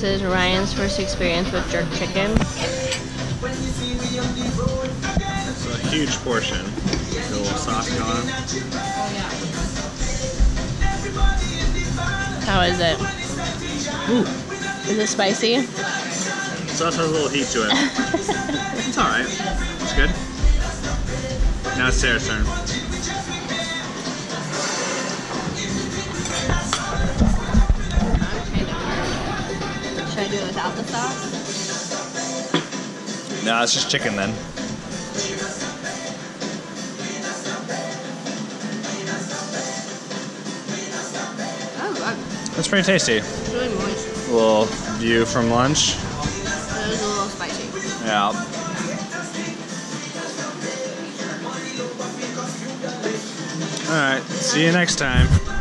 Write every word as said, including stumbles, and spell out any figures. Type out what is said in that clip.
This is Ryan's first experience with jerk chicken. It's a huge portion. Get a little sauce going. How is it? Ooh. Is it spicy? Sauce has a little heat to it. It's alright. It's good. Now it's Sarah's turn. Should I do it without the sauce? No, it's just chicken then. Oh, God. It's pretty tasty. It's really moist. A little view from lunch. It was a little spicy. Yeah. Alright, see you next time.